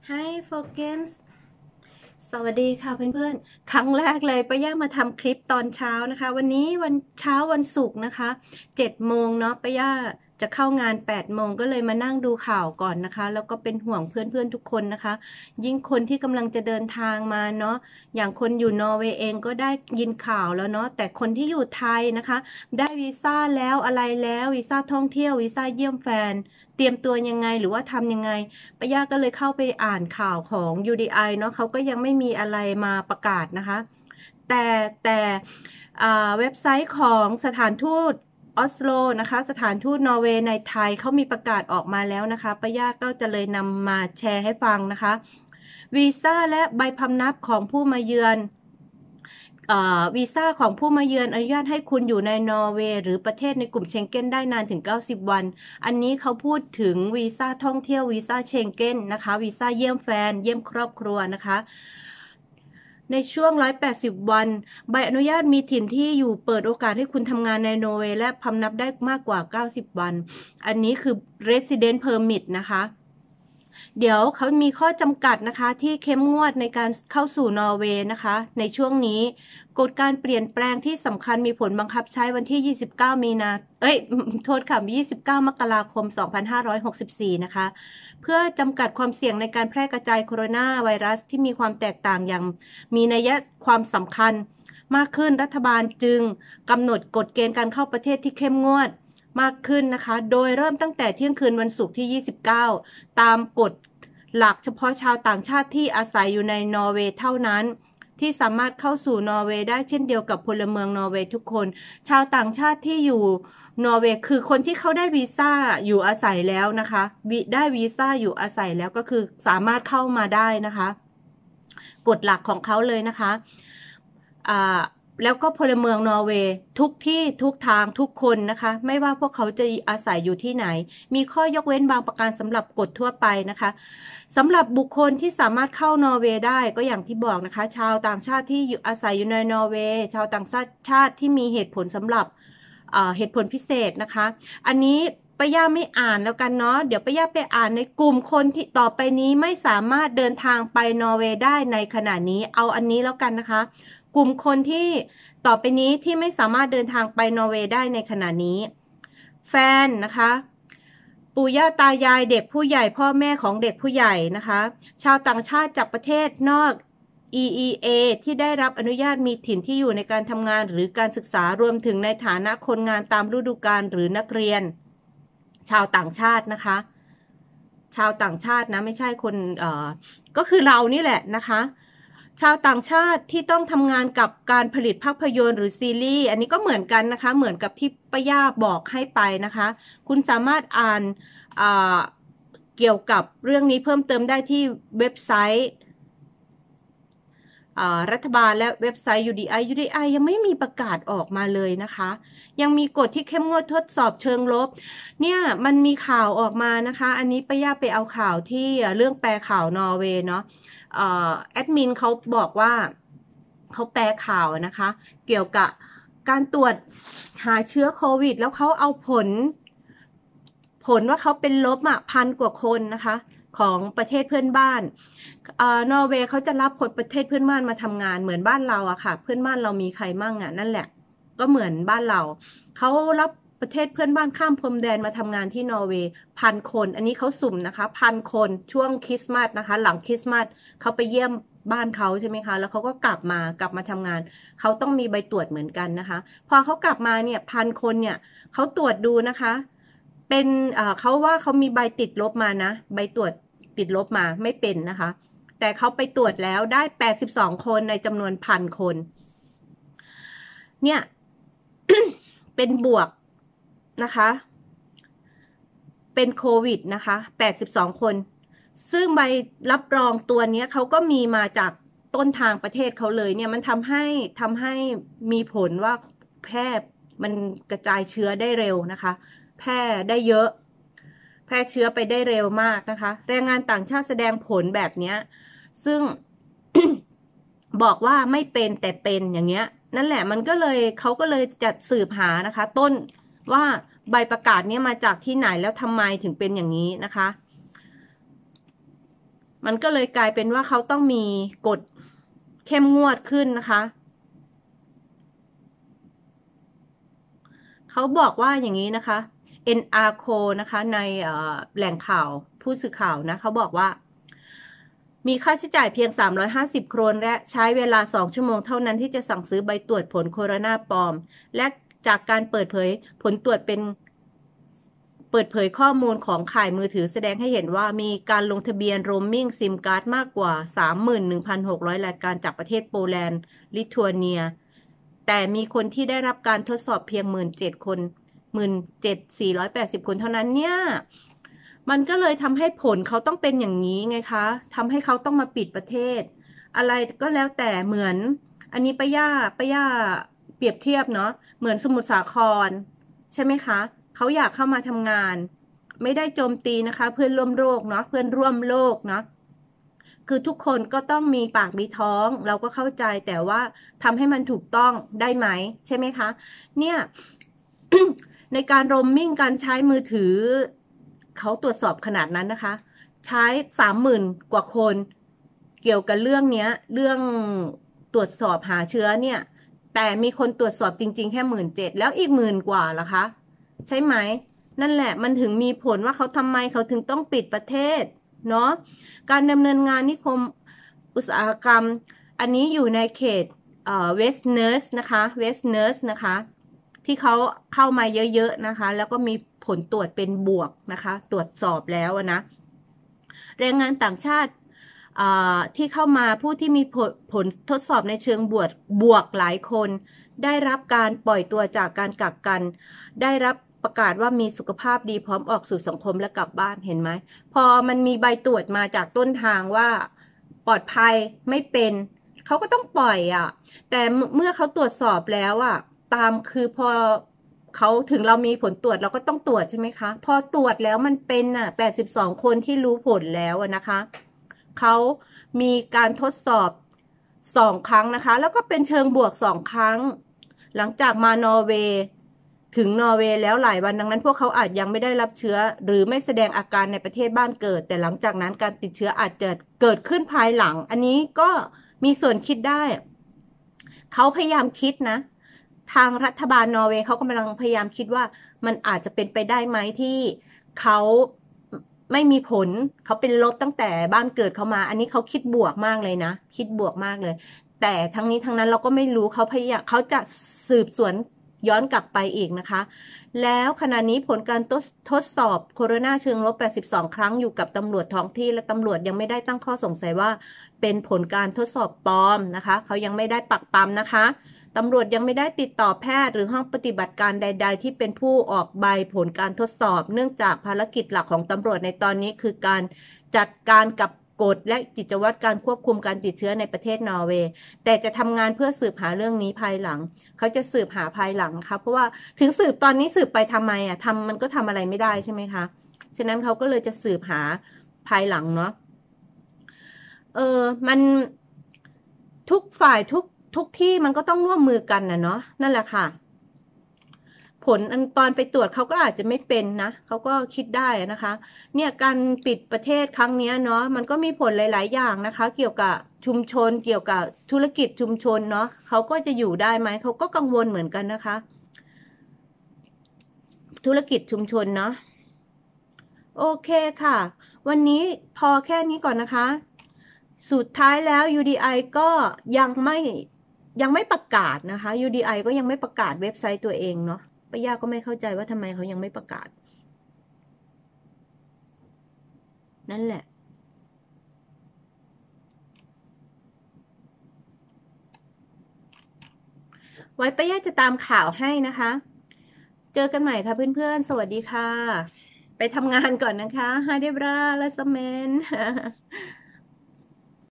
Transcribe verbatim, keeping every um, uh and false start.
Hi Focus สวัสดีค่ะเพื่อนๆครั้งแรกเลยป้าย่ามาทำคลิปตอนเช้านะคะวันนี้วันเช้าวันศุกร์นะคะเจ็ดโมงเนาะป้าย่าจะเข้างานแปดโมงก็เลยมานั่งดูข่าวก่อนนะคะแล้วก็เป็นห่วงเพื่อนๆทุกคนนะคะยิ่งคนที่กำลังจะเดินทางมาเนาะอย่างคนอยู่นอร์เวย์เองก็ได้ยินข่าวแล้วเนาะแต่คนที่อยู่ไทยนะคะได้วีซ่าแล้วอะไรแล้ววีซ่าท่องเที่ยววีซ่าเยี่ยมแฟนเตรียมตัวยังไงหรือว่าทำยังไงป้าย่าก็เลยเข้าไปอ่านข่าวของ ยู ดี ไอ เนาะเขาก็ยังไม่มีอะไรมาประกาศนะคะแต่แต่เว็บไซต์ของสถานทูตออสโลนะคะสถานทูตนอร์เวย์ในไทยเขามีประกาศออกมาแล้วนะคะป้าย่าก็จะเลยนำมาแชร์ให้ฟังนะคะวีซ่าและใบพำนับของผู้มาเยือนวีซ่าของผู้มาเยือนอนุญาตให้คุณอยู่ในนอร์เวย์หรือประเทศในกลุ่มเชงเก้นได้นานถึงเก้าสิบวันอันนี้เขาพูดถึงวีซ่าท่องเที่ยววีซ่าเชงเก้นนะคะวีซ่าเยี่ยมแฟนเยี่ยมครอบครัวนะคะในช่วงหนึ่งร้อยแปดสิบวันใบอนุญาตมีถิ่นที่อยู่เปิดโอกาสให้คุณทำงานในนอร์เวย์และพำนับได้มากกว่าเก้าสิบวันอันนี้คือ resident permit นะคะเดี๋ยวเขามีข้อจำกัดนะคะที่เข้มงวดในการเข้าสู่นอร์เวย์นะคะในช่วงนี้กฎการเปลี่ยนแปลงที่สำคัญมีผลบังคับใช้วันที่ยี่สิบเก้ามีนาเอ้ยโทษค่ะยี่สิบเก้ามกราคมสองพันห้าร้อยหกสิบสี่นะคะเพื่อจำกัดความเสี่ยงในการแพร่กระจายโคโรนาไวรัสที่มีความแตกต่างอย่างมีนัยความสำคัญมากขึ้นรัฐบาลจึงกำหนดกฎเกณฑ์การเข้าประเทศที่เข้มงวดมากขึ้นนะคะโดยเริ่มตั้งแต่เที่ยงคืนวันศุกร์ที่ยี่สิบเก้าตามกฎหลักเฉพาะชาวต่างชาติที่อาศัยอยู่ในนอร์เวย์เท่านั้นที่สามารถเข้าสู่นอร์เวย์ได้เช่นเดียวกับพลเมืองนอร์เวย์ทุกคนชาวต่างชาติที่อยู่นอร์เวย์คือคนที่เขาได้วีซ่าอยู่อาศัยแล้วนะคะได้วีซ่าอยู่อาศัยแล้วก็คือสามารถเข้ามาได้นะคะกฎหลักของเขาเลยนะคะอ่าแล้วก็พลเมืองนอร์เวย์ทุกที่ทุกทางทุกคนนะคะไม่ว่าพวกเขาจะอาศัยอยู่ที่ไหนมีข้อยกเว้นบางประการสำหรับกฎทั่วไปนะคะสำหรับบุคคลที่สามารถเข้านอร์เวย์ได้ก็อย่างที่บอกนะคะชาวต่างชาติที่อยู่อาศัยอยู่ในนอร์เวย์ชาวต่างชาติที่มีเหตุผลสำหรับเหตุผลพิเศษนะคะอันนี้ป้าย่าไม่อ่านแล้วกันเนาะเดี๋ยวป้าย่าไปอ่านในกลุ่มคนที่ต่อไปนี้ไม่สามารถเดินทางไปนอร์เวย์ได้ในขณะนี้เอาอันนี้แล้วกันนะคะกลุ่มคนที่ต่อไปนี้ที่ไม่สามารถเดินทางไปนอร์เวย์ได้ในขณะนี้แฟนนะคะปู่ย่าตายายเด็กผู้ใหญ่พ่อแม่ของเด็กผู้ใหญ่นะคะชาวต่างชาติจากประเทศนอก อี อี เอ ที่ได้รับอนุญาตมีถิ่นที่อยู่ในการทำงานหรือการศึกษารวมถึงในฐานะคนงานตามฤดูกาลหรือนักเรียนชาวต่างชาตินะคะชาวต่างชาตินะไม่ใช่คนเอ่อก็คือเรานี่แหละนะคะชาวต่างชาติที่ต้องทำงานกับการผลิตภาพยนตร์หรือซีรีส์อันนี้ก็เหมือนกันนะคะเหมือนกับที่ป้าย่าบอกให้ไปนะคะคุณสามารถอ่านเกี่ยวกับเรื่องนี้เพิ่มเติมได้ที่เว็บไซต์รัฐบาลและเว็บไซต์ ยู ดี ไอ ยู ดี ไอ ยังไม่มีประกาศออกมาเลยนะคะยังมีกฎที่เข้มงวดทดสอบเชิงลบเนี่ยมันมีข่าวออกมานะคะอันนี้ป้าย่าไปเอาข่าวที่เรื่องแปลข่าวนอร์เวย์เนาะแอดมินเขาบอกว่าเขาแปลข่าวนะคะเกี่ยวกับการตรวจหาเชื้อโควิดแล้วเขาเอาผลผลว่าเขาเป็นลบอ่ะพันกว่าคนนะคะของประเทศเพื่อนบ้านนอร์เวย์เขาจะรับคนประเทศเพื่อนบ้านมาทำงานเหมือนบ้านเราอะค่ะเพื่อนบ้านเรามีใครมั่งอะนั่นแหละก็เหมือนบ้านเราเขารับประเทศเพื่อนบ้านข้ามพรมแดนมาทำงานที่นอร์เวย์พันคนอันนี้เขาสุ่มนะคะพันคนช่วงคริสต์มาสนะคะหลังคริสต์มาสเขาไปเยี่ยมบ้านเขาใช่ไหมคะแล้วเขาก็กลับมากลับมาทำงานเขาต้องมีใบตรวจเหมือนกันนะคะพอเขากลับมาเนี่ยพันคนเนี่ยเขาตรวจดูนะคะเป็นเขาว่าเขามีใบติดลบมานะใบตรวจติดลบมาไม่เป็นนะคะแต่เขาไปตรวจแล้วได้แปดสิบสองคนในจำนวนพันคนเนี่ย เป็นบวกนะคะเป็นโควิดนะคะแปดสิบสองคนซึ่งใบรับรองตัวนี้เขาก็มีมาจากต้นทางประเทศเขาเลยเนี่ยมันทำให้ทำให้มีผลว่าแพร่มันกระจายเชื้อได้เร็วนะคะแพร่ได้เยอะแพร่เชื้อไปได้เร็วมากนะคะแรงงานต่างชาติแสดงผลแบบนี้ซึ่ง บอกว่าไม่เป็นแต่เป็นอย่างเงี้ยนั่นแหละมันก็เลยเขาก็เลยจัดสืบหานะคะต้นว่าใบประกาศนี้มาจากที่ไหนแล้วทำไมถึงเป็นอย่างนี้นะคะมันก็เลยกลายเป็นว่าเขาต้องมีกฎเข้มงวดขึ้นนะคะเขาบอกว่าอย่างนี้นะคะ เอ็น อาร์ ซี โอ นะคะในแหล่งข่าวผู้สื่อข่าวนะเขาบอกว่ามีค่าใช้จ่ายเพียงสามร้อยห้าสิบโครนและใช้เวลาสองชั่วโมงเท่านั้นที่จะสั่งซื้อใบตรวจผลโคโรนาปลอมและจากการเปิดเผยผลตรวจเป็นเปิดเผยข้อมูลของข่ายมือถือแสดงให้เห็นว่ามีการลงทะเบียนโรมมิ่งซิมการ์ดมากกว่า สามหมื่นหนึ่งพันหกร้อย รายการจากประเทศโปแลนด์ลิทัวเนียแต่มีคนที่ได้รับการทดสอบเพียง หนึ่งหมื่นเจ็ดพัน คน หนึ่งหมื่นเจ็ดพันสี่ร้อยแปดสิบ คนเท่านั้นเนี่ยมันก็เลยทำให้ผลเขาต้องเป็นอย่างนี้ไงคะทำให้เขาต้องมาปิดประเทศอะไรก็แล้วแต่เหมือนอันนี้ป้าย่าป้าย่าเปรียบเทียบเนาะเหมือนสมุทรสาครใช่ไหมคะเขาอยากเข้ามาทำงานไม่ได้โจมตีนะคะเพื่อนร่วมโลกเนาะเพื่อนร่วมโลกเนาะคือทุกคนก็ต้องมีปากมีท้องเราก็เข้าใจแต่ว่าทำให้มันถูกต้องได้ไหมใช่ไหมคะเนี่ย ในการโรมมิ่งการใช้มือถือเขาตรวจสอบขนาดนั้นนะคะใช้สามหมื่นกว่าคนเกี่ยวกับเรื่องเนี้ยเรื่องตรวจสอบหาเชื้อเนี่ยแต่มีคนตรวจสอบจริงๆแค่หมื่นเจ็ดแล้วอีกหมื่นกว่าล่ะคะใช่ไหมนั่นแหละมันถึงมีผลว่าเขาทำไมเขาถึงต้องปิดประเทศเนาะการดำเนินงานนิคมอุตสาหกรรมอันนี้อยู่ในเขตเอ่อเวสเนิร์สนะคะเวสเนิร์สนะคะที่เขาเข้ามาเยอะๆนะคะแล้วก็มีผลตรวจเป็นบวกนะคะตรวจสอบแล้วนะแรงงานต่างชาติที่เข้ามาผู้ที่มีผลผลทดสอบในเชิงบวกบวกหลายคนได้รับการปล่อยตัวจากการกักกันได้รับประกาศว่ามีสุขภาพดีพร้อมออกสู่สังคมและกลับบ้านเห็นไหมพอมันมีใบตรวจมาจากต้นทางว่าปลอดภัยไม่เป็นเขาก็ต้องปล่อยอ่ะแต่เมื่อเขาตรวจสอบแล้วอ่ะตามคือพอเขาถึงเรามีผลตรวจเราก็ต้องตรวจใช่ไหมคะพอตรวจแล้วมันเป็นอ่ะแปดสิบสองคนที่รู้ผลแล้วนะคะเขามีการทดสอบสองครั้งนะคะแล้วก็เป็นเชิงบวกสองครั้งหลังจากมานอร์เวย์ถึงนอร์เวย์แล้วหลายวันดังนั้นพวกเขาอาจยังไม่ได้รับเชื้อหรือไม่แสดงอาการในประเทศบ้านเกิดแต่หลังจากนั้นการติดเชื้ออาจจะเกิดขึ้นภายหลังอันนี้ก็มีส่วนคิดได้เขาพยายามคิดนะทางรัฐบาลนอร์เวย์เขากำลังพยายามคิดว่ามันอาจจะเป็นไปได้ไหมที่เขาไม่มีผลเขาเป็นลบตั้งแต่บ้านเกิดเขามาอันนี้เขาคิดบวกมากเลยนะคิดบวกมากเลยแต่ทั้งนี้ทั้งนั้นเราก็ไม่รู้เขาพยายามเขาจะสืบสวนย้อนกลับไปอีกนะคะแล้วขณะนี้ผลการทดสอบโคโรนาเชิงลบแปดสิบสองครั้งอยู่กับตำรวจท้องที่และตำรวจยังไม่ได้ตั้งข้อสงสัยว่าเป็นผลการทดสอบปลอมนะคะเขายังไม่ได้ปักปั๊มนะคะตำรวจยังไม่ได้ติดต่อแพทย์หรือห้องปฏิบัติการใดๆที่เป็นผู้ออกใบผลการทดสอบเนื่องจากภารกิจหลักของตำรวจในตอนนี้คือการจัดการกับกฎและกิจวัตรการควบคุมการติดเชื้อในประเทศนอร์เวย์แต่จะทำงานเพื่อสืบหาเรื่องนี้ภายหลังเขาจะสืบหาภายหลังนะคะเพราะว่าถึงสืบตอนนี้สืบไปทำไมอ่ะทำมันก็ทำอะไรไม่ได้ใช่ไหมคะฉะนั้นเขาก็เลยจะสืบหาภายหลังเนาะเออมันทุกฝ่ายทุกทุกที่มันก็ต้องร่วมมือกันนะเนาะนั่นแหละค่ะผลตอนไปตรวจเขาก็อาจจะไม่เป็นนะเขาก็คิดได้นะคะเนี่ยการปิดประเทศครั้งนี้เนาะมันก็มีผลหลายๆอย่างนะคะเกี่ยวกับชุมชนเกี่ยวกับธุรกิจชุมชนเนาะเขาก็จะอยู่ได้ไหมเขาก็กังวลเหมือนกันนะคะธุรกิจชุมชนเนาะโอเคค่ะวันนี้พอแค่นี้ก่อนนะคะสุดท้ายแล้ว ยู ดี ไอ ก็ยังไม่ยังไม่ประกาศนะคะ ยู ดี ไอ ก็ยังไม่ประกาศเว็บไซต์ตัวเองเนาะป้าย่าก็ไม่เข้าใจว่าทำไมเขายังไม่ประกาศนั่นแหละไว้ป้าย่าจะตามข่าวให้นะคะเจอกันใหม่ค่ะเพื่อนๆสวัสดีค่ะไปทำงานก่อนนะคะฮาเดบราและสเมน